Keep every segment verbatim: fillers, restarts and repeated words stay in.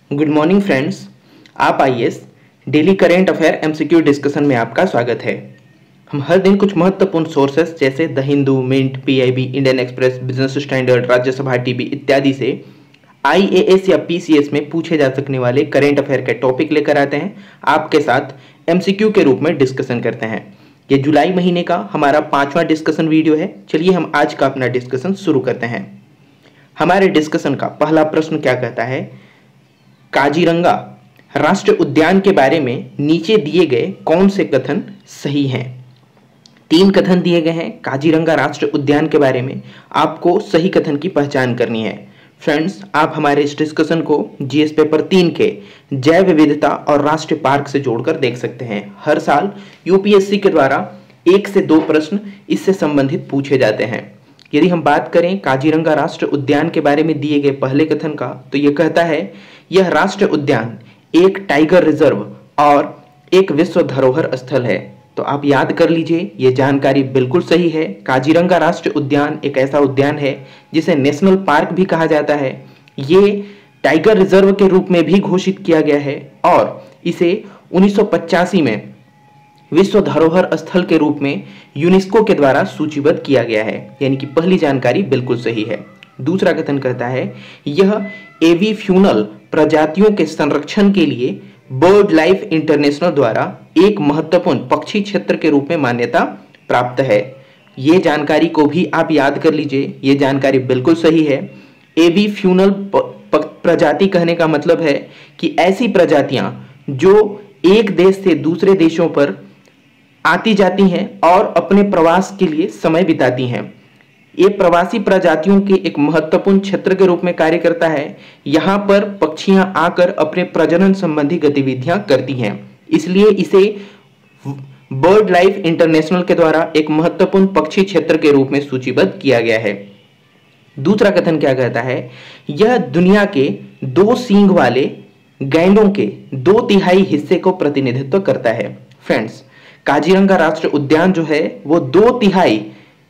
Good morning friends. आप I S daily current affair MCQ discussion में आपका स्वागत है। हम हर दिन कुछ महत्वपूर्ण सोर्सेस जैसे the Hindu, Mint, PIB, Indian Express, business standard, Rajya Sabha TV इत्यादि से आईएएस या पीसीएस में पूछे जा सकने वाले करेंट अफेयर के टॉपिक लेकर आते हैं, आपके साथ एमसीक्यू के रूप में डिस्कशन करते हैं। ये जुलाई महीने का हमारा पांचवा डिस्कशन वीडियो है। चलिए हम आज का अपना डिस्कशन शुरू करते हैं। हमारे डिस्कशन का पहला प्रश्न क्या कहता है, काजीरंगा राष्ट्रीय उद्यान के बारे में नीचे दिए गए कौन से कथन सही हैं। तीन कथन दिए गए हैं काजीरंगा राष्ट्रीय उद्यान के बारे में, आपको सही कथन की पहचान करनी है। फ्रेंड्स, आप हमारे इस डिस्कशन को जीएस पेपर तीन के जैव विविधता और राष्ट्रीय पार्क से जोड़कर देख सकते हैं। हर साल यूपीएससी के द्वारा एक से दो प्रश्न इससे संबंधित पूछे जाते हैं। यदि हम बात करें काजीरंगा राष्ट्रीय उद्यान के बारे में दिए गए पहले कथन का, तो यह कहता है यह राष्ट्रीय उद्यान एक टाइगर रिजर्व और एक विश्व धरोहर स्थल है। तो आप याद कर लीजिए, यह जानकारी बिल्कुल सही है। काजीरंगा राष्ट्रीय उद्यान एक ऐसा उद्यान है जिसे नेशनल पार्क भी कहा जाता है। ये टाइगर रिजर्व के रूप में भी घोषित किया गया है और इसे उन्नीस सौ पचासी में विश्व धरोहर स्थल के रूप में यूनेस्को के द्वारा सूचीबद्ध किया गया है। यानी कि पहली जानकारी बिल्कुल सही है। दूसरा कथन कहता है यह एविफ्यूनल प्रजातियों के संरक्षण के लिए बर्ड लाइफ इंटरनेशनल द्वारा एक महत्वपूर्ण पक्षी क्षेत्र के रूप में मान्यता प्राप्त है। यह जानकारी को भी आप याद कर लीजिए, यह जानकारी बिल्कुल सही है। एविफ्यूनल प्रजाति कहने का मतलब है कि ऐसी प्रजातियां जो एक देश से दूसरे देशों पर आती जाती हैं और अपने प्रवास के लिए समय बिताती हैं। ये प्रवासी प्रजातियों के एक महत्वपूर्ण क्षेत्र के रूप में कार्य करता है। यहाँ पर पक्षियां आकर अपने प्रजनन संबंधी गतिविधियां करती हैं, इसलिए इसे बर्ड लाइफ इंटरनेशनल के द्वारा एक महत्वपूर्ण पक्षी क्षेत्र के रूप में सूचीबद्ध किया गया है। दूसरा कथन क्या कहता है, यह दुनिया के दो सींग वाले गैंडों के दो तिहाई हिस्से को प्रतिनिधित्व करता है। फ्रेंड्स, काजीरंगा राष्ट्रीय उद्यान जो है वो दो तिहाई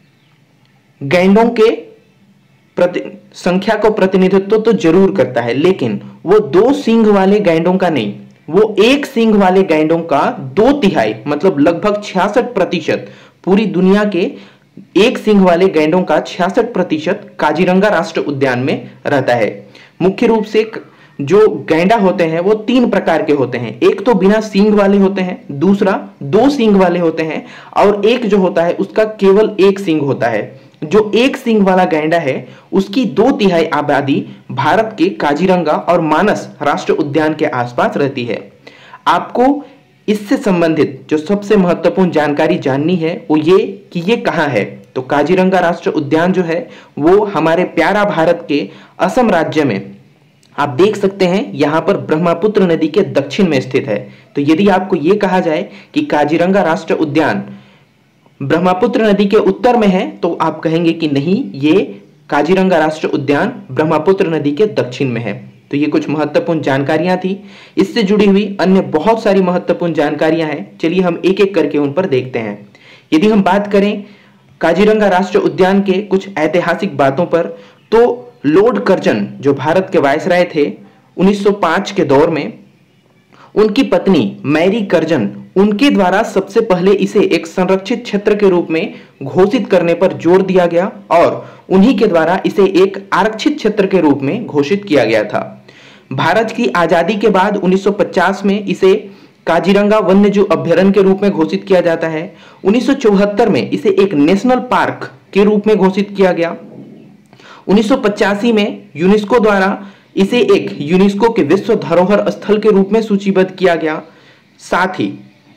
गैंडों के प्रति संख्या को प्रतिनिधित्व तो जरूर करता है, लेकिन वो दो सींग वाले गैंडों का नहीं, वो एक सींग वाले गैंडों का दो तिहाई मतलब लगभग छियासठ प्रतिशत पूरी दुनिया के एक सींग वाले गैंडों का छियासठ प्रतिशत काजीरंगा राष्ट्रीय उद्यान में रहता है। मुख्य रूप से जो गैंडा होते हैं वो तीन प्रकार के होते हैं। एक तो बिना सींग वाले होते हैं, दूसरा दो सींग वाले होते हैं और एक जो होता है उसका केवल एक सींग होता है। जो एक सींग वाला गैंडा है उसकी दो तिहाई आबादी भारत के काजीरंगा और मानस राष्ट्रीय उद्यान के आसपास रहती है। आपको इससे संबंधित जो सबसे महत्वपूर्ण जानकारी जाननी है वो ये कि ये कहाँ है। तो काजीरंगा राष्ट्रीय उद्यान जो है वो हमारे प्यारा भारत के असम राज्य में आप देख सकते हैं, यहां पर ब्रह्मपुत्र नदी के दक्षिण में स्थित है। तो यदि आपको यह कहा जाए कि काजीरंगा राष्ट्रीय उद्यान ब्रह्मपुत्र नदी के उत्तर में है, तो आप कहेंगे कि नहीं, ये काजीरंगा राष्ट्रीय उद्यान ब्रह्मपुत्र नदी के दक्षिण में है। तो ये कुछ महत्वपूर्ण जानकारियां थी। इससे जुड़ी हुई अन्य बहुत सारी महत्वपूर्ण जानकारियां हैं। चलिए हम एक एक करके उन पर देखते हैं। यदि हम बात करें काजीरंगा राष्ट्रीय उद्यान के कुछ ऐतिहासिक बातों पर, तो लॉर्ड कर्जन जो भारत के वायसराय थे उन्नीस सौ पाँच के दौर में, उनकी पत्नी मैरी कर्जन, उनके द्वारा सबसे पहले इसे एक संरक्षित क्षेत्र के रूप में घोषित करने पर जोर दिया गया और उन्हीं के द्वारा इसे एक आरक्षित क्षेत्र के रूप में घोषित किया गया था। भारत की आजादी के बाद उन्नीस सौ पचास में इसे काजीरंगा वन्यजीव अभ्यारण्य के रूप में घोषित किया जाता है। उन्नीस सौ चौहत्तर में इसे एक नेशनल पार्क के रूप में घोषित किया गया। उन्नीस सौ पचासी में यूनेस्को द्वारा इसे एक यूनेस्को के विश्व धरोहर स्थल के रूप में सूचीबद्ध किया गया। साथ ही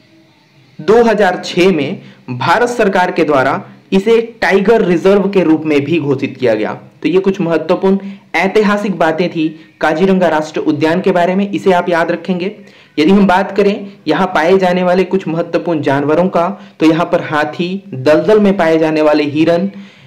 दो हज़ार छह में भारत सरकार के द्वारा इसे टाइगर रिजर्व के रूप में भी घोषित किया गया। तो ये कुछ महत्वपूर्ण ऐतिहासिक बातें थी काजीरंगा राष्ट्रीय उद्यान के बारे में, इसे आप याद रखेंगे। यदि हम बात करें यहाँ पाए जाने वाले कुछ महत्वपूर्ण जानवरों का, तो यहाँ पर हाथी, दलदल में पाए जाने वाले हिरन,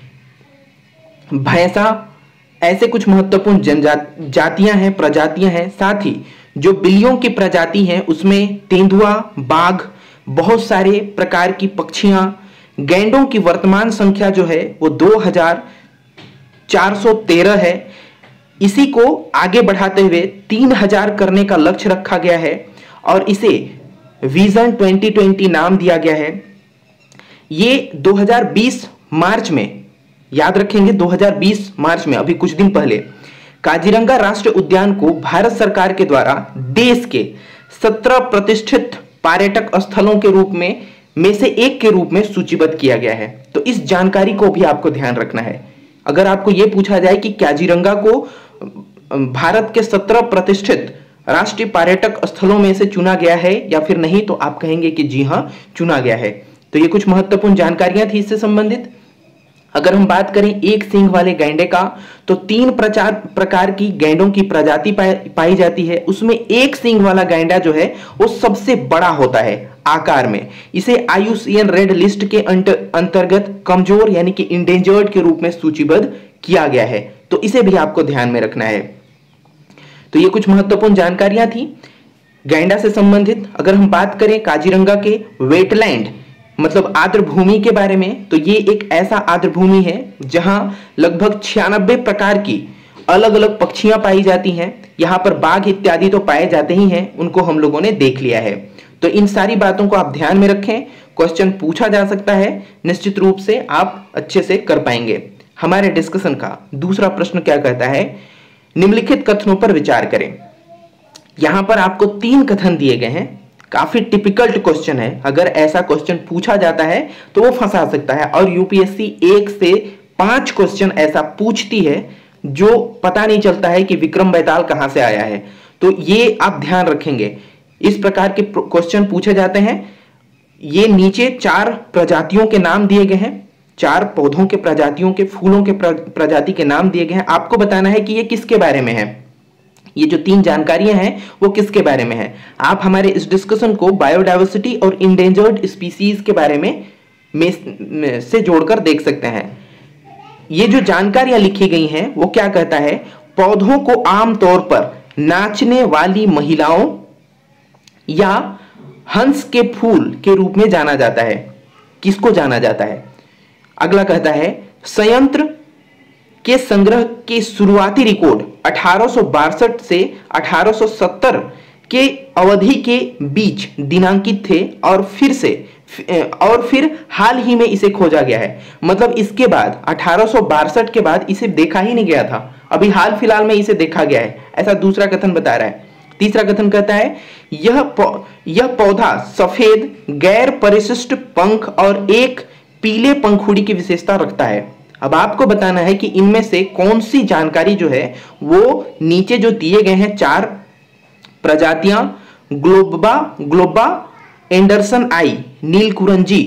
भैंसा, ऐसे कुछ महत्वपूर्ण जनजातियां हैं, प्रजातियां हैं। साथ ही जो बिल्लियों की प्रजाति हैं उसमें तेंदुआ, बाघ, बहुत सारे प्रकार की पक्षियां, गैंडों की वर्तमान संख्या जो है वो दो हज़ार चार सौ तेरह है। इसी को आगे बढ़ाते हुए तीन हज़ार करने का लक्ष्य रखा गया है और इसे विजन ट्वेंटी ट्वेंटी नाम दिया गया है। ये दो हज़ार बीस मार्च में, याद रखेंगे दो हज़ार बीस मार्च में, अभी कुछ दिन पहले काजीरंगा राष्ट्रीय उद्यान को भारत सरकार के द्वारा देश के सत्रह प्रतिष्ठित पर्यटक स्थलों के रूप में में से एक के रूप में सूचीबद्ध किया गया है। तो इस जानकारी को भी आपको ध्यान रखना है। अगर आपको यह पूछा जाए कि काजीरंगा को भारत के सत्रह प्रतिष्ठित राष्ट्रीय पर्यटक स्थलों में से चुना गया है या फिर नहीं, तो आप कहेंगे कि जी हां, चुना गया है। तो ये कुछ महत्वपूर्ण जानकारियां थी इससे संबंधित। अगर हम बात करें एक सींग वाले गैंडे का, तो तीन प्रचार प्रकार की गैंडों की प्रजाति पाई, पाई जाती है। उसमें एक सींग वाला गैंडा जो है वो सबसे बड़ा होता है आकार में। इसे I U C N red list के अंतर्गत कमजोर यानी कि इंडेंजर्ड के रूप में सूचीबद्ध किया गया है। तो इसे भी आपको ध्यान में रखना है। तो ये कुछ महत्वपूर्ण जानकारियां थी गैंडा से संबंधित। अगर हम बात करें काजीरंगा के वेटलैंड मतलब आर्द्र भूमि के बारे में, तो ये एक ऐसा आर्द्र भूमि है जहां लगभग छियानबे प्रकार की अलग अलग पक्षियां पाई जाती हैं। यहां पर बाघ इत्यादि तो पाए जाते ही हैं, उनको हम लोगों ने देख लिया है। तो इन सारी बातों को आप ध्यान में रखें, क्वेश्चन पूछा जा सकता है, निश्चित रूप से आप अच्छे से कर पाएंगे। हमारे डिस्कशन का दूसरा प्रश्न क्या कहता है, निम्नलिखित कथनों पर विचार करें। यहां पर आपको तीन कथन दिए गए हैं। काफी टिपिकल्ट क्वेश्चन है, अगर ऐसा क्वेश्चन पूछा जाता है तो वो फंसा सकता है। और यूपीएससी एक से पांच क्वेश्चन ऐसा पूछती है जो पता नहीं चलता है कि विक्रम बेताल कहां से आया है। तो ये आप ध्यान रखेंगे, इस प्रकार के क्वेश्चन पूछे जाते हैं। ये नीचे चार प्रजातियों के नाम दिए गए हैं, चार पौधों के प्रजातियों के, फूलों के प्रजाति के नाम दिए गए हैं। आपको बताना है कि ये किसके बारे में है, ये जो तीन जानकारियां हैं वो किसके बारे में है। आप हमारे इस डिस्कशन को बायोडायवर्सिटी और इंडेंजर्ड स्पीसीज के बारे में, में, में से जोड़कर देख सकते हैं। ये जो जानकारियां लिखी गई हैं वो क्या कहता है, पौधों को आमतौर पर नाचने वाली महिलाओं या हंस के फूल के रूप में जाना जाता है। किसको जाना जाता है? अगला कहता है, संयंत्र के संग्रह के शुरुआती रिकॉर्ड अठारह सौ बासठ से अठारह सौ सत्तर के अवधि के बीच दिनांकित थे और फिर से और फिर हाल ही में इसे खोजा गया है। मतलब इसके बाद अठारह सौ बासठ के बाद इसे देखा ही नहीं गया था, अभी हाल फिलहाल में इसे देखा गया है, ऐसा दूसरा कथन बता रहा है। तीसरा कथन कहता है, यह पौ, यह पौधा सफेद गैर परिशिष्ट पंख और एक पीले पंखुड़ी की विशेषता रखता है। अब आपको बताना है कि इनमें से कौन सी जानकारी जो है वो नीचे जो दिए गए हैं चार प्रजातियां, ग्लोबा ग्लोबा एंडरसन आई, नीलकुरंजी,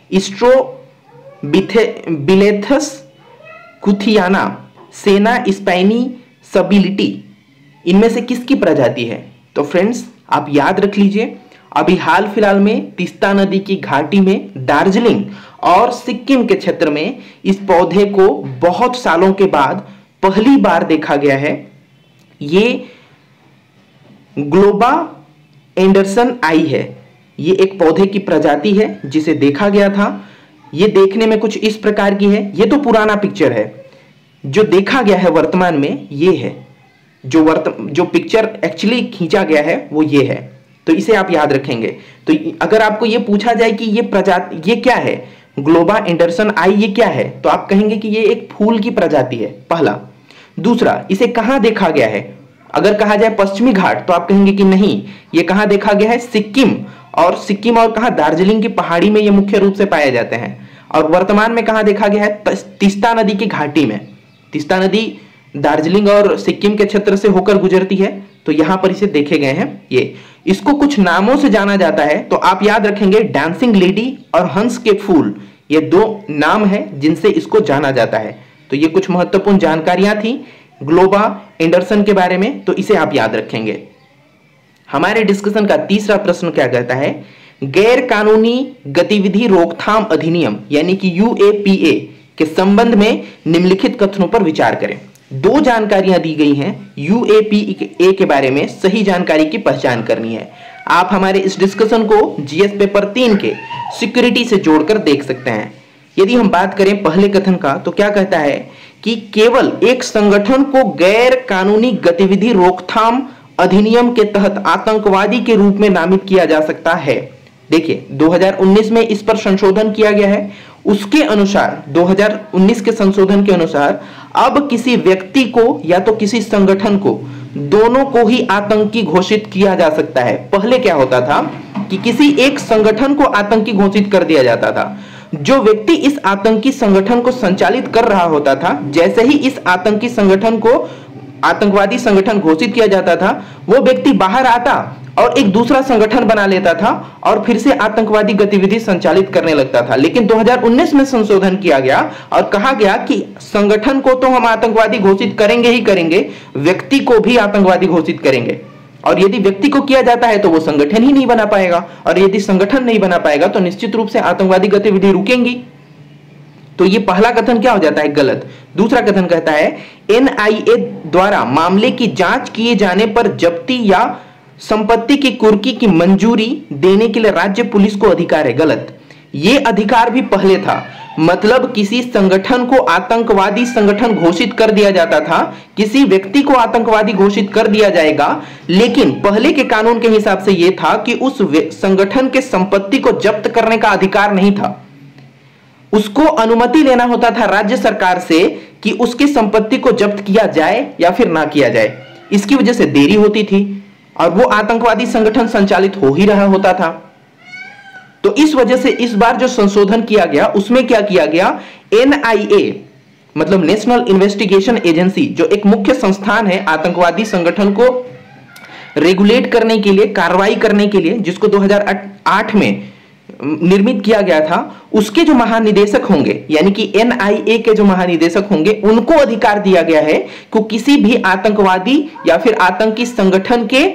स्ट्रोबिलेथस कुथियाना, सेना स्पाइनी सबिलिटी, इनमें से किसकी प्रजाति है? तो फ्रेंड्स आप याद रख लीजिए, अभी हाल फिलहाल में तीस्ता नदी की घाटी में, दार्जिलिंग और सिक्किम के क्षेत्र में इस पौधे को बहुत सालों के बाद पहली बार देखा गया है। ये ग्लोबा एंडरसन आई है, ये एक पौधे की प्रजाति है जिसे देखा गया था। ये देखने में कुछ इस प्रकार की है। ये तो पुराना पिक्चर है, जो देखा गया है वर्तमान में ये है। जो वर्त जो पिक्चर एक्चुअली खींचा गया है वो ये है। तो इसे आप याद रखेंगे। तो अगर आपको ये पूछा जाए कि ये प्रजाति ये क्या है, ग्लोबा एंडरसन आई ये क्या है, तो आप कहेंगे कि ये एक फूल की प्रजाति है, पहला। दूसरा, इसे कहां देखा गया है? अगर कहा जाए पश्चिमी घाट तो आप कहेंगे कि नहीं, ये कहां देखा गया है? सिक्किम, और सिक्किम और कहां? दार्जिलिंग की पहाड़ी में ये मुख्य रूप से पाए जाते हैं। और वर्तमान में कहां देखा गया है? तीस्ता नदी की घाटी में। तीस्ता नदी दार्जिलिंग और सिक्किम के क्षेत्र से होकर गुजरती है, तो यहां पर इसे देखे गए हैं। ये इसको कुछ नामों से जाना जाता है, तो आप याद रखेंगे डांसिंग लेडी और हंस के फूल, ये दो नाम हैं जिनसे इसको जाना जाता है। तो ये कुछ महत्वपूर्ण जानकारियां थी ग्लोबा एंडरसन के बारे में, तो इसे आप याद रखेंगे। हमारे डिस्कशन का तीसरा प्रश्न क्या कहता है, गैर कानूनी गतिविधि रोकथाम अधिनियम यानी कि यू ए पी ए के संबंध में निम्नलिखित कथनों पर विचार करें। दो जानकारियां दी गई हैं, यू ए पी ए के बारे में सही जानकारी की पहचान करनी है। आप हमारे इस डिस्कशन को जीएस पेपर तीन के सिक्योरिटी से जोड़कर देख सकते हैं। यदि हम बात करें पहले कथन का, तो क्या कहता है कि केवल एक संगठन को गैर कानूनी गतिविधि रोकथाम अधिनियम के तहत आतंकवादी के रूप में नामित किया जा सकता है। देखिए दो हज़ार उन्नीस में इस पर संशोधन किया गया है। उसके अनुसार दो हज़ार उन्नीस के संशोधन के अनुसार अब किसी व्यक्ति को या तो किसी संगठन को, दोनों को ही आतंकी घोषित किया जा सकता है। पहले क्या होता था कि किसी एक संगठन को आतंकी घोषित कर दिया जाता था। जो व्यक्ति इस आतंकी संगठन को संचालित कर रहा होता था, जैसे ही इस आतंकी संगठन को आतंकवादी संगठन घोषित किया जाता था, वो व्यक्ति बाहर आता और एक दूसरा संगठन बना लेता था और फिर से आतंकवादी गतिविधि संचालित करने लगता था। लेकिन दो हज़ार उन्नीस में संशोधन किया गया और कहा गया कि संगठन को तो हम आतंकवादी घोषित करेंगे ही करेंगे, व्यक्ति को भी आतंकवादी घोषित करेंगे। और यदि व्यक्ति को किया जाता है तो वो संगठन ही नहीं बना पाएगा, और यदि संगठन नहीं बना पाएगा तो निश्चित रूप से आतंकवादी गतिविधि रुकेंगी। तो ये पहला कथन क्या हो जाता है? गलत। दूसरा कथन कहता है एन आई ए द्वारा मामले की जांच किए जाने पर जब्ती या संपत्ति की कुर्की की मंजूरी देने के लिए राज्य पुलिस को अधिकार है। गलत। ये अधिकार भी पहले था, मतलब किसी संगठन को आतंकवादी संगठन घोषित कर दिया जाता था, किसी व्यक्ति को आतंकवादी घोषित कर दिया जाएगा, लेकिन पहले के कानून के हिसाब से यह था कि उस संगठन के संपत्ति को जब्त करने का अधिकार नहीं था। उसको अनुमति लेना होता था राज्य सरकार से कि उसकी संपत्ति को जब्त किया जाए या फिर ना किया जाए। इसकी वजह से देरी होती थी और वो आतंकवादी संगठन संचालित हो ही रहा होता था। तो इस वजह से इस बार जो संशोधन किया गया उसमें क्या किया गया, एन आई ए मतलब नेशनल इन्वेस्टिगेशन एजेंसी, जो एक मुख्य संस्थान है आतंकवादी संगठन को रेगुलेट करने के लिए, कार्रवाई करने के लिए, जिसको दो हज़ार आठ में निर्मित किया गया था, उसके जो महानिदेशक होंगे यानी कि एन आई ए के जो महानिदेशक होंगे, उनको अधिकार दिया गया है कि किसी भी आतंकवादी या फिर आतंकी संगठन के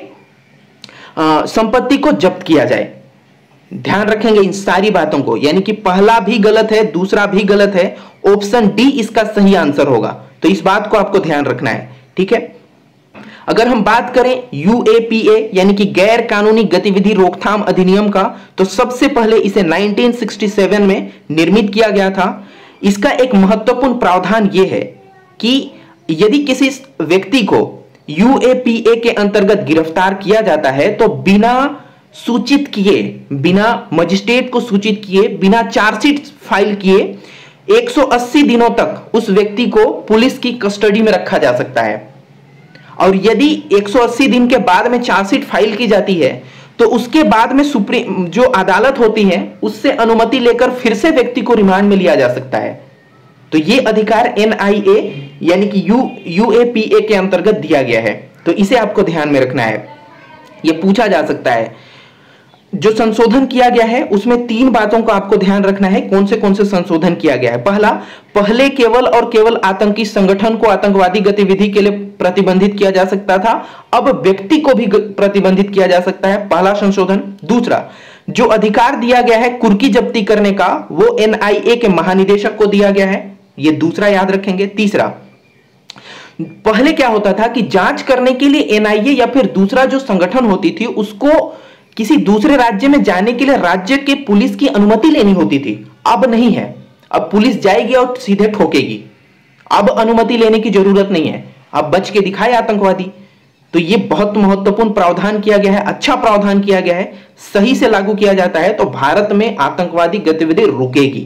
संपत्ति को जब्त किया जाए। ध्यान रखेंगे इन सारी बातों को, यानी कि पहला भी गलत है, दूसरा भी गलत है, ऑप्शन डी इसका सही आंसर होगा। तो इस बात को आपको ध्यान रखना है, ठीक है। अगर हम बात करें यू ए पी ए यानी कि गैर कानूनी गतिविधि रोकथाम अधिनियम का, तो सबसे पहले इसे उन्नीस सौ सरसठ में निर्मित किया गया था। इसका एक महत्वपूर्ण प्रावधान यह है कि यदि किसी व्यक्ति को यू ए पी ए के अंतर्गत गिरफ्तार किया जाता है तो बिना सूचित किए, बिना मजिस्ट्रेट को सूचित किए, बिना चार्जशीट फाइल किए एक सौ अस्सी दिनों तक उस व्यक्ति को पुलिस की कस्टडी में रखा जा सकता है। और यदि एक सौ अस्सी दिन के बाद में चार्जशीट फाइल की जाती है तो उसके बाद में सुप्रीम जो अदालत होती है उससे अनुमति लेकर फिर से व्यक्ति को रिमांड में लिया जा सकता है। तो यह अधिकार एन आई ए यानी कि U U A P A के अंतर्गत दिया गया है। तो इसे आपको ध्यान में रखना है। यह पूछा जा सकता है जो संशोधन किया गया है उसमें तीन बातों को आपको ध्यान रखना है। कौन से कौन से संशोधन किया गया है? पहला, पहले केवल और केवल आतंकी संगठन को आतंकवादी गतिविधि के लिए प्रतिबंधित किया जा सकता था, अब व्यक्ति को भी प्रतिबंधित किया जा सकता है, पहला संशोधन। दूसरा, जो अधिकार दिया गया है कुर्की जब्ती करने का वो एन आई ए के महानिदेशक को दिया गया है, यह दूसरा याद रखेंगे। तीसरा, पहले क्या होता था कि जांच करने के लिए एन आई ए या फिर दूसरा जो संगठन होती थी उसको किसी दूसरे राज्य में जाने के लिए राज्य के पुलिस की अनुमति लेनी होती थी, अब नहीं है। अब पुलिस जाएगी और सीधे ठोकेगी, अब अनुमति लेने की जरूरत नहीं है। अब बच के दिखाए आतंकवादी। तो यह बहुत महत्वपूर्ण प्रावधान किया गया है, अच्छा प्रावधान किया गया है, सही से लागू किया जाता है तो भारत में आतंकवादी गतिविधि रुकेगी।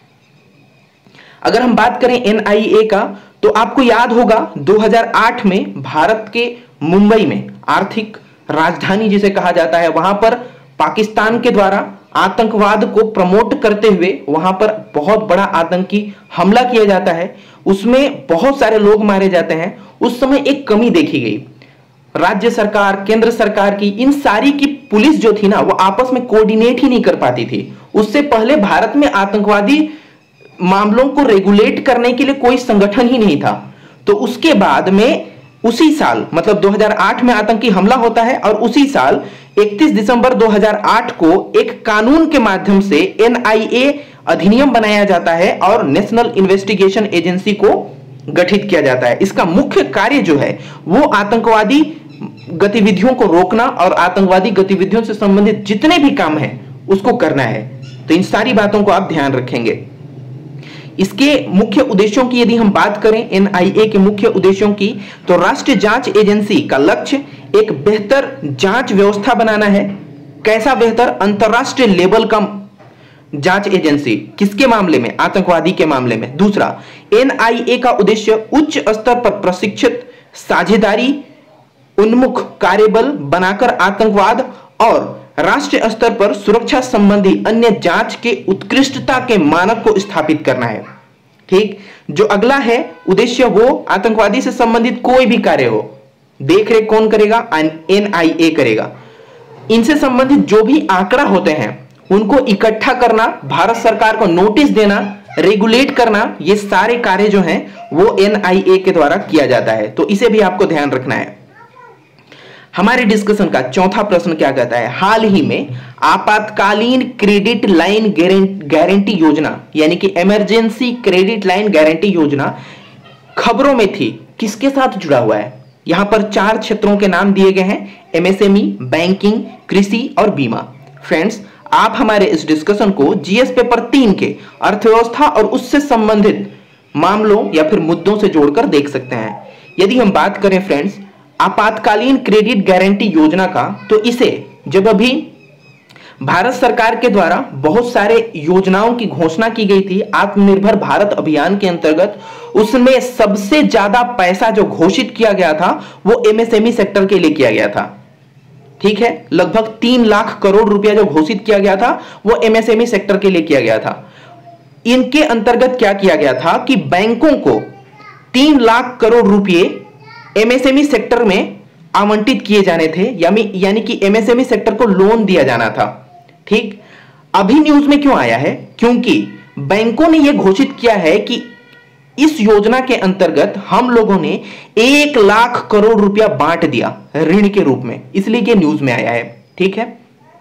अगर हम बात करें एन आई ए का तो आपको याद होगा दो हज़ार आठ में भारत के मुंबई में आर्थिक राजधानी जिसे कहा जाता है, वहां पर पाकिस्तान के द्वारा आतंकवाद को प्रमोट करते हुए वहां पर बहुत बड़ा आतंकी हमला किया जाता है, उसमें बहुत सारे लोग मारे जाते हैं। उस समय एक कमी देखी गई, राज्य सरकार, केंद्र सरकार की, इन सारी की पुलिस जो थी ना वो आपस में कोऑर्डिनेट ही नहीं कर पाती थी। उससे पहले भारत में आतंकवादी मामलों को रेगुलेट करने के लिए कोई संगठन ही नहीं था। तो उसके बाद में उसी साल मतलब दो हज़ार आठ में आतंकी हमला होता है और उसी साल इकतीस दिसंबर दो हज़ार आठ को एक कानून के माध्यम से एन आई ए अधिनियम बनाया जाता है और नेशनल इन्वेस्टिगेशन एजेंसी को गठित किया जाता है। इसका मुख्य कार्य जो है वो आतंकवादी गतिविधियों को रोकना और आतंकवादी गतिविधियों से संबंधित जितने भी काम हैं उसको करना है। तो इन सारी बातों को आप ध्यान रखेंगे। इसके मुख्य उद्देश्यों की यदि हम बात करें, एनआईए के मुख्य उद्देश्यों की, तो राष्ट्रीय जांच एजेंसी का लक्ष्य एक बेहतर जांच व्यवस्था बनाना है। कैसा बेहतर? अंतरराष्ट्रीय लेवल का जांच एजेंसी। किसके मामले में? आतंकवादी के मामले में। दूसरा, एनआईए का उद्देश्य उच्च स्तर पर प्रशिक्षित साझेदारी उन्मुख कार्यबल बनाकर आतंकवाद और राष्ट्रीय स्तर पर सुरक्षा संबंधी अन्य जांच के उत्कृष्टता के मानक को स्थापित करना है। ठीक, जो अगला है उद्देश्य, वो आतंकवादी से संबंधित कोई भी कार्य हो, देख रेख कौन करेगा? एनआईए करेगा। इनसे संबंधित जो भी आंकड़ा होते हैं उनको इकट्ठा करना, भारत सरकार को नोटिस देना, रेगुलेट करना, ये सारे कार्य जो हैं वो एनआईए के द्वारा किया जाता है। तो इसे भी आपको ध्यान रखना है। हमारे डिस्कशन का चौथा प्रश्न क्या कहता है? हाल ही में आपातकालीन क्रेडिट लाइन गारंटी योजना यानी कि इमरजेंसी क्रेडिट लाइन गारंटी योजना खबरों में थी, किसके साथ जुड़ा हुआ है? यहां पर चार क्षेत्रों के नाम दिए गए हैं, एमएसएमई, बैंकिंग, कृषि और बीमा। फ्रेंड्स, आप हमारे इस डिस्कशन को जीएस पेपर तीन के अर्थव्यवस्था और उससे संबंधित मामलों या फिर मुद्दों से जोड़कर देख सकते हैं। यदि हम बात करें फ्रेंड्स आपातकालीन क्रेडिट गारंटी योजना का, तो इसे जब अभी भारत सरकार के द्वारा बहुत सारे योजनाओं की घोषणा की गई थी आत्मनिर्भर भारत अभियान के अंतर्गत, उसमें सबसे ज्यादा पैसा जो घोषित किया गया था वो एमएसएमई सेक्टर के लिए किया गया था। ठीक है, लगभग तीन लाख करोड़ रुपया जो घोषित किया गया था वो एमएसएमई सेक्टर के लिए किया गया था। इनके अंतर्गत क्या किया गया था कि बैंकों को तीन लाख करोड़ रुपए एमएसएमई सेक्टर में आवंटित किए जाने थे, यानी यानी कि एमएसएमई सेक्टर को लोन दिया जाना था। ठीक, अभी न्यूज में क्यों आया है? क्योंकि बैंकों ने यह घोषित किया है कि इस योजना के अंतर्गत हम लोगों ने एक लाख करोड़ रुपया बांट दिया ऋण के रूप में, इसलिए ये न्यूज में आया है। ठीक है,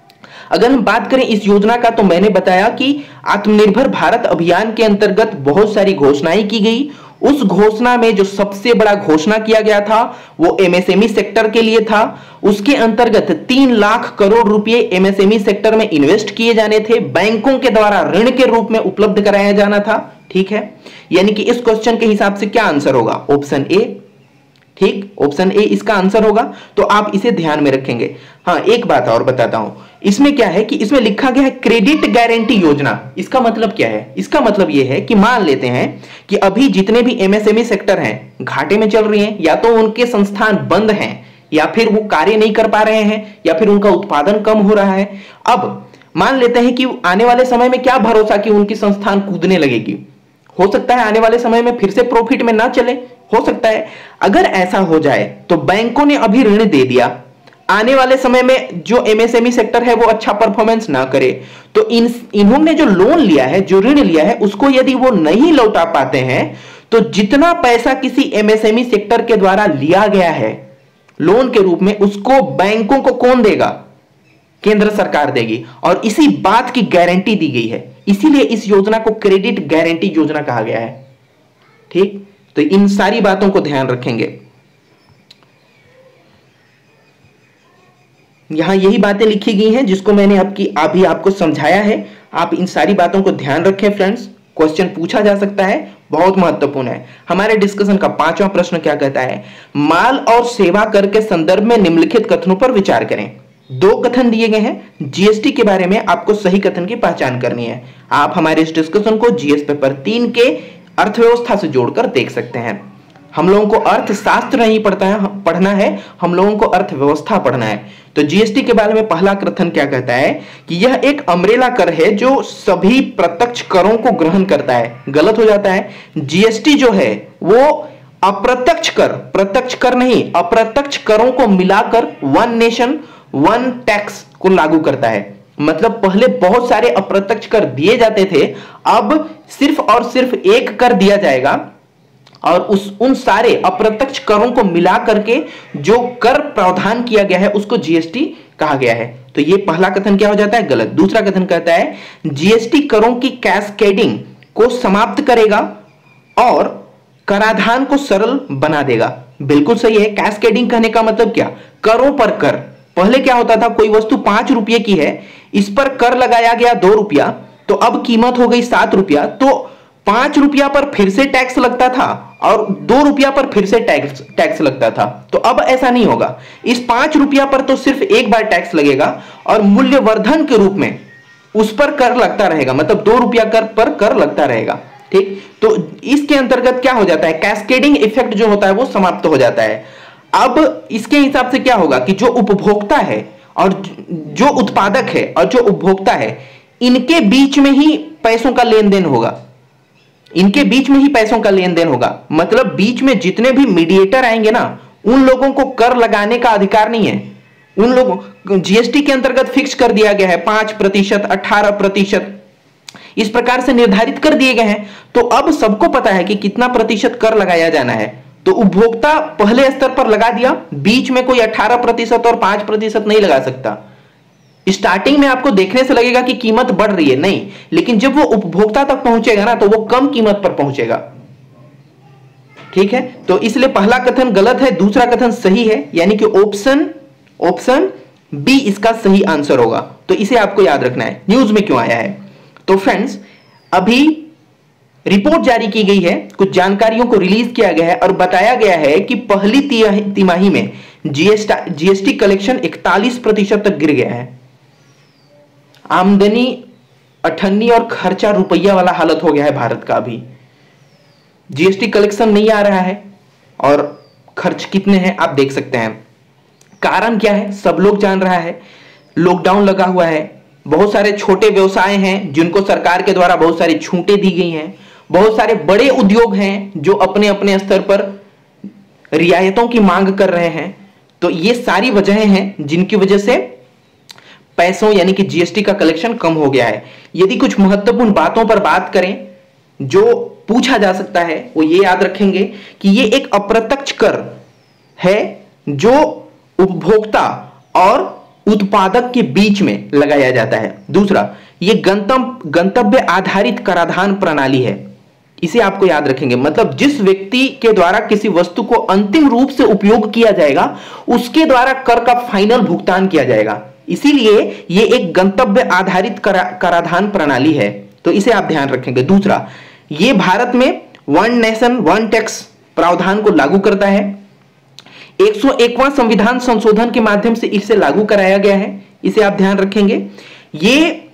अगर हम बात करें इस योजना का, तो मैंने बताया कि आत्मनिर्भर भारत अभियान के अंतर्गत बहुत सारी घोषणाएं की गई। उस घोषणा में जो सबसे बड़ा घोषणा किया गया था वो एमएसएमई सेक्टर के लिए था। उसके अंतर्गत तीन लाख करोड़ रुपए एमएसएमई सेक्टर में इन्वेस्ट किए जाने थे, बैंकों के द्वारा ऋण के रूप में उपलब्ध कराया जाना था। ठीक है, यानी कि इस क्वेश्चन के हिसाब से क्या आंसर होगा? Option A. ठीक, ऑप्शन ए इसका आंसर होगा, तो आप इसे ध्यान में रखेंगे। हाँ, एक बात और बताता हूं, इसमें क्या है कि इसमें लिखा गया है क्रेडिट गारंटी योजना। इसका मतलब क्या है? इसका मतलब यह है कि मान लेते हैं कि अभी जितने भी एमएसएमई सेक्टर हैं घाटे में चल रही हैं, या तो उनके संस्थान बंद हैं, या फिर वो कार्य नहीं कर पा रहे हैं, या फिर उनका उत्पादन कम हो रहा है। अब मान लेते हैं कि आने वाले समय में क्या भरोसा कि उनकी संस्थान कूदने लगेगी, हो सकता है आने वाले समय में फिर से प्रॉफिट में ना चले, हो सकता है। अगर ऐसा हो जाए तो बैंकों ने अभी ऋण दे दिया, आने वाले समय में जो एमएसएमई सेक्टर है वो अच्छा परफॉर्मेंस ना करे, तो इन इन्होंने जो लोन लिया है, जो ऋण लिया है, उसको यदि वो नहीं लौटा पाते हैं तो जितना पैसा किसी एमएसएमई सेक्टर के द्वारा लिया गया है लोन के रूप में, उसको बैंकों को कौन देगा? केंद्र सरकार देगी, और इसी बात की गारंटी दी गई है। इसीलिए इस योजना को क्रेडिट गारंटी योजना कहा गया है। ठीक, तो इन सारी बातों को ध्यान रखेंगे। यहां यही बातें लिखी गई हैं जिसको मैंने आपकी अभी आपको समझाया है। आप इन सारी बातों को ध्यान रखें फ्रेंड्स, क्वेश्चन पूछा जा सकता है, बहुत महत्वपूर्ण है। हमारे डिस्कशन का पांचवा प्रश्न क्या कहता है? माल और सेवा कर के संदर्भ में निम्नलिखित कथनों पर विचार करें। दो कथन दिए गए हैं, जीएसटी के बारे में आपको सही कथन की पहचान करनी है। आप हमारे इस डिस्कशन को जीएस पेपर तीन के अर्थव्यवस्था से जोड़कर देख सकते हैं। हम लोगों को अर्थशास्त्र नहीं पढ़ता है पढ़ना है हम लोगों को अर्थव्यवस्था पढ़ना है। तो जीएसटी के बारे में पहला कथन क्या कहता है कि यह एक अम्ब्रेला कर है जो सभी प्रत्यक्ष करों को ग्रहण करता है। गलत हो जाता है। जीएसटी जो है वो अप्रत्यक्ष कर, प्रत्यक्ष कर नहीं, अप्रत्यक्ष करों को मिलाकर वन नेशन वन टैक्स को लागू करता है। मतलब पहले बहुत सारे अप्रत्यक्ष कर दिए जाते थे, अब सिर्फ और सिर्फ एक कर दिया जाएगा और उस उन सारे अप्रत्यक्ष करों को मिला करके जो कर प्रावधान किया गया है उसको जीएसटी कहा गया है। तो ये पहला कथन क्या हो जाता है? गलत। दूसरा कथन कहता है जीएसटी करों की कैस्केडिंग को समाप्त करेगा और कराधान को सरल बना देगा। बिल्कुल सही है। कैस्केडिंग कहने का मतलब क्या? करों पर कर। पहले क्या होता था, कोई वस्तु पांच रुपये की है, इस पर कर लगाया गया दो रुपया, तो अब कीमत हो गई सात रुपया, तो पांच रुपया पर फिर से टैक्स लगता था और दो रुपया पर फिर से टैक्स टैक्स लगता था। तो अब ऐसा नहीं होगा, इस पांच रुपया पर तो सिर्फ एक बार टैक्स लगेगा और मूल्यवर्धन के रूप में उस पर कर लगता रहेगा, मतलब दो रुपया कर पर कर लगता रहेगा। ठीक, तो इसके अंतर्गत क्या हो जाता है, कैस्केडिंग इफेक्ट जो होता है वो समाप्त हो जाता है। अब इसके हिसाब से क्या होगा कि जो उपभोक्ता है और जो उत्पादक है और जो उपभोक्ता है, इनके बीच में ही पैसों का लेन देन होगा, इनके बीच में ही पैसों का लेन देन होगा। मतलब बीच में जितने भी मीडिएटर आएंगे ना, उन लोगों को कर लगाने का अधिकार नहीं है। उन लोगों जीएसटी के अंतर्गत फिक्स कर दिया गया है, पांच प्रतिशत अठारह प्रतिशत इस प्रकार से निर्धारित कर दिए गए हैं। तो अब सबको पता है कि कितना प्रतिशत कर लगाया जाना है, तो उपभोक्ता पहले स्तर पर लगा दिया, बीच में कोई अठारह प्रतिशत और पांच प्रतिशत नहीं लगा सकता। स्टार्टिंग में आपको देखने से लगेगा कि कीमत बढ़ रही है, नहीं, लेकिन जब वो उपभोक्ता तक पहुंचेगा ना तो वो कम कीमत पर पहुंचेगा। ठीक है, तो इसलिए पहला कथन गलत है, दूसरा कथन सही है, यानी कि ऑप्शन ऑप्शन बी इसका सही आंसर होगा। तो इसे आपको याद रखना है। न्यूज में क्यों आया है, तो फ्रेंड्स अभी रिपोर्ट जारी की गई है, कुछ जानकारियों को रिलीज किया गया है और बताया गया है कि पहली तिमाही में जीएसटी जीएसटी कलेक्शन इकतालीस प्रतिशत तक गिर गया है। आमदनी अठन्नी और खर्चा रुपया वाला हालत हो गया है भारत का। अभी जीएसटी कलेक्शन नहीं आ रहा है और खर्च कितने हैं आप देख सकते हैं। कारण क्या है, सब लोग जान रहा है, लॉकडाउन लगा हुआ है, बहुत सारे छोटे व्यवसाय हैं जिनको सरकार के द्वारा बहुत सारी छूटें दी गई हैं, बहुत सारे बड़े उद्योग हैं जो अपने अपने स्तर पर रियायतों की मांग कर रहे हैं। तो ये सारी वजहें हैं जिनकी वजह से पैसों यानी कि जीएसटी का कलेक्शन कम हो गया है। यदि कुछ महत्वपूर्ण बातों पर बात करें जो पूछा जा सकता है, वो ये याद रखेंगे कि ये एक अप्रत्यक्ष कर है जो उपभोक्ता और उत्पादक के बीच में लगाया जाता है। दूसरा, ये गंतव्य गंतव्य आधारित कराधान प्रणाली है, इसे आपको याद रखेंगे। मतलब जिस व्यक्ति के द्वारा किसी वस्तु को अंतिम रूप से उपयोग किया जाएगा उसके द्वारा कर का फाइनल भुगतान किया जाएगा, इसीलिए ये एक गंतव्य आधारित करा, कराधान प्रणाली है। तो इसे आप ध्यान रखेंगे। दूसरा, ये भारत में वन नेशन वन टैक्स प्रावधान को लागू करता है। एक सौ एकवां संविधान संशोधन के माध्यम से इसे लागू कराया गया है, इसे आप ध्यान रखेंगे। ये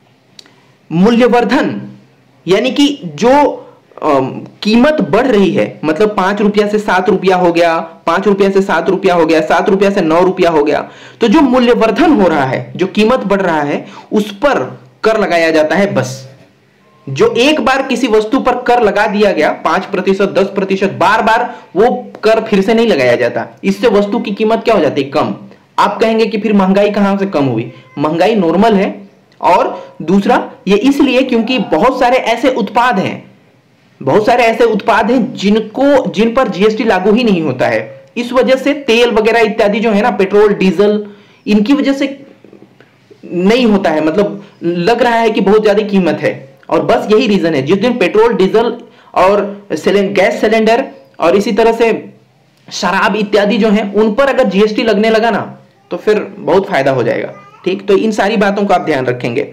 मूल्यवर्धन यानी कि जो कीमत बढ़ रही है, मतलब पांच रुपया से सात रुपया हो गया, पांच रुपया से सात रुपया हो गया, सात रुपया से नौ रुपया हो गया, तो जो मूल्यवर्धन हो रहा है, जो कीमत बढ़ रहा है, उस पर कर लगाया जाता है। बस जो एक बार किसी वस्तु पर कर लगा दिया गया पांच प्रतिशत दस प्रतिशत, बार बार वो कर फिर से नहीं लगाया जाता। इससे वस्तु की कीमत क्या हो जाती है, कम। आप कहेंगे कि फिर महंगाई कहां से कम हुई, महंगाई नॉर्मल है। और दूसरा, ये इसलिए क्योंकि बहुत सारे ऐसे उत्पाद हैं बहुत सारे ऐसे उत्पाद हैं जिनको जिन पर जीएसटी लागू ही नहीं होता है। इस वजह से तेल वगैरह इत्यादि जो है ना, पेट्रोल डीजल, इनकी वजह से नहीं होता है, मतलब लग रहा है कि बहुत ज्यादा कीमत है। और बस यही रीजन है, जिस दिन पेट्रोल डीजल और गैस सिलेंडर और इसी तरह से शराब इत्यादि जो है उन पर अगर जीएसटी लगने लगा ना तो फिर बहुत फायदा हो जाएगा। ठीक, तो इन सारी बातों को आप ध्यान रखेंगे।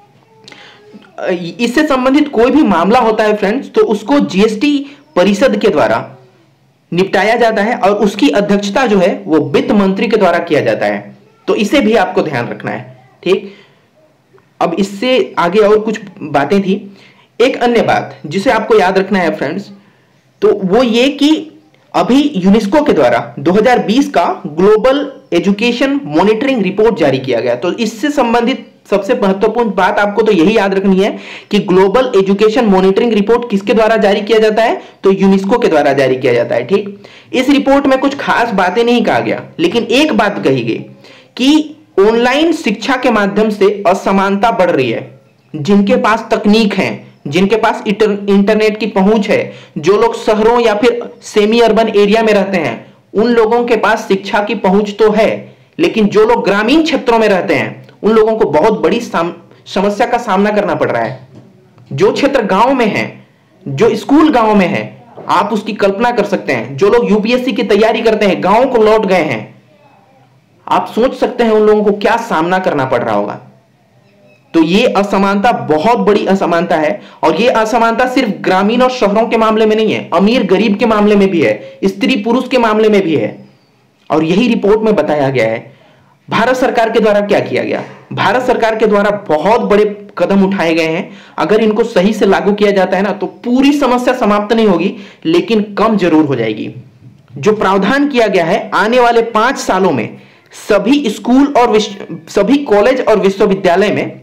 इससे संबंधित कोई भी मामला होता है फ्रेंड्स, तो उसको जीएसटी परिषद के द्वारा निपटाया जाता है और उसकी अध्यक्षता जो है वो वित्त मंत्री के द्वारा किया जाता है। तो इसे भी आपको ध्यान रखना है। ठीक, अब इससे आगे और कुछ बातें थी। एक अन्य बात जिसे आपको याद रखना है फ्रेंड्स, तो वो ये कि अभी यूनेस्को के द्वारा दो हज़ार बीस का ग्लोबल एजुकेशन मॉनिटरिंग रिपोर्ट जारी किया गया। तो इससे संबंधित सबसे महत्वपूर्ण बात आपको तो यही याद रखनी है कि ग्लोबल एजुकेशन मॉनिटरिंग रिपोर्ट किसके द्वारा जारी किया जाता है, तो यूनेस्को के द्वारा जारी किया जाता है। ठीक, इस रिपोर्ट में कुछ खास बातें नहीं कहा गया, लेकिन एक बात कही गई कि ऑनलाइन शिक्षा के माध्यम से असमानता बढ़ रही है। जिनके पास तकनीक है, जिनके पास इंटरनेट की पहुंच है, जो लोग शहरों या फिर सेमी अर्बन एरिया में रहते हैं, उन लोगों के पास शिक्षा की पहुंच तो है, लेकिन जो लोग ग्रामीण क्षेत्रों में रहते हैं उन लोगों को बहुत बड़ी समस्या का सामना करना पड़ रहा है। जो क्षेत्र गांव में है, जो स्कूल गांव में है, आप उसकी कल्पना कर सकते हैं। जो लोग यूपीएससी की तैयारी करते हैं, गांव को लौट गए हैं, आप सोच सकते हैं उन लोगों को क्या सामना करना पड़ रहा होगा। तो ये असमानता बहुत बड़ी असमानता है, और ये असमानता सिर्फ ग्रामीण और शहरों के मामले में नहीं है, अमीर गरीब के मामले में भी है, स्त्री पुरुष के मामले में भी है। और यही रिपोर्ट में बताया गया है। भारत सरकार के द्वारा क्या किया गया? भारत सरकार के द्वारा बहुत बड़े कदम उठाए गए हैं। अगर इनको सही से लागू किया जाता है ना, तो पूरी समस्या समाप्त नहीं होगी, लेकिन कम जरूर हो जाएगी। जो प्रावधान किया गया है, आने वाले पांच सालों में सभी स्कूल और सभी कॉलेज और विश्वविद्यालय में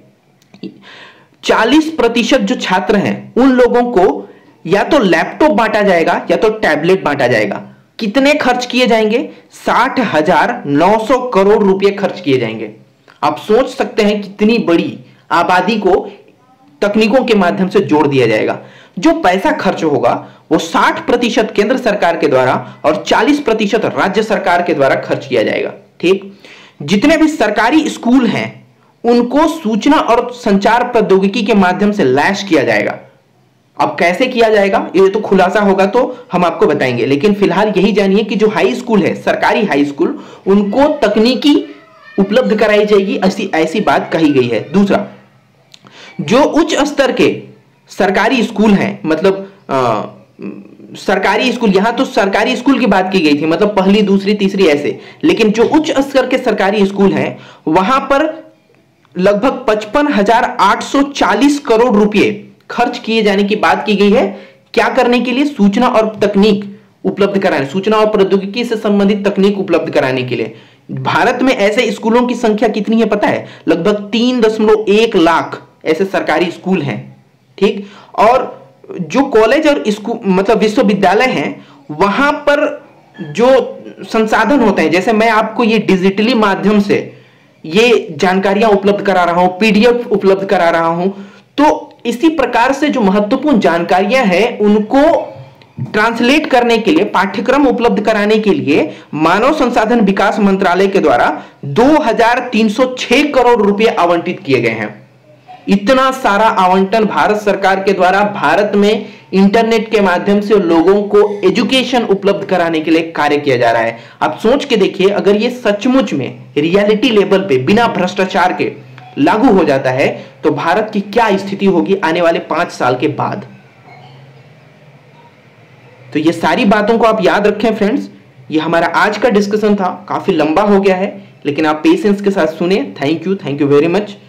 चालीस प्रतिशत जो छात्र हैं उन लोगों को या तो लैपटॉप बांटा जाएगा या तो टैबलेट बांटा जाएगा। कितने खर्च किए जाएंगे? साठ हजार नौ सौ करोड़ रुपए खर्च किए जाएंगे। आप सोच सकते हैं कितनी बड़ी आबादी को तकनीकों के माध्यम से जोड़ दिया जाएगा। जो पैसा खर्च होगा वो साठ प्रतिशत केंद्र सरकार के द्वारा और चालीस प्रतिशत राज्य सरकार के द्वारा खर्च किया जाएगा। ठीक, जितने भी सरकारी स्कूल हैं उनको सूचना और संचार प्रौद्योगिकी के माध्यम से लैस किया जाएगा। अब कैसे किया जाएगा ये तो खुलासा होगा तो हम आपको बताएंगे, लेकिन फिलहाल यही जानिए कि जो हाई स्कूल है, सरकारी हाई स्कूल, उनको तकनीकी उपलब्ध कराई जाएगी, ऐसी ऐसी बात कही गई है। दूसरा, जो उच्च स्तर के सरकारी स्कूल हैं, मतलब आ, सरकारी स्कूल, यहां तो सरकारी स्कूल की बात की गई थी, मतलब पहली दूसरी तीसरी ऐसे, लेकिन जो उच्च स्तर के सरकारी स्कूल हैं वहां पर लगभग पचपन हजार आठ सौ चालीस करोड़ रुपए खर्च किए जाने की बात की गई है। क्या करने के लिए? सूचना और तकनीक उपलब्ध कराने, सूचना और प्रौद्योगिकी से संबंधित तकनीक उपलब्ध कराने के लिए। भारत में ऐसे स्कूलों की संख्या कितनी है पता है? लगभग तीन दशमलव एक लाख ऐसे सरकारी स्कूल हैं। ठीक, और जो कॉलेज और स्कूल मतलब विश्वविद्यालय हैं वहां पर जो संसाधन होते हैं, जैसे मैं आपको ये डिजिटली माध्यम से ये जानकारियां उपलब्ध करा रहा हूं, पीडीएफ उपलब्ध करा रहा हूं, तो इसी प्रकार से जो महत्वपूर्ण जानकारियां हैं उनको ट्रांसलेट करने के लिए, पाठ्यक्रम उपलब्ध कराने के लिए मानव संसाधन विकास मंत्रालय के द्वारा दो हज़ार तीन सौ छह करोड़ रुपए आवंटित किए गए हैं। इतना सारा आवंटन भारत सरकार के द्वारा भारत में इंटरनेट के माध्यम से लोगों को एजुकेशन उपलब्ध कराने के लिए कार्य किया जा रहा है। आप सोच के देखिए, अगर ये सचमुच में रियलिटी लेवल पे बिना भ्रष्टाचार के लागू हो जाता है तो भारत की क्या स्थिति होगी आने वाले पांच साल के बाद। तो ये सारी बातों को आप याद रखें फ्रेंड्स। ये हमारा आज का डिस्कशन था, काफी लंबा हो गया है, लेकिन आप पेशेंस के साथ सुने। Thank you, thank you very much.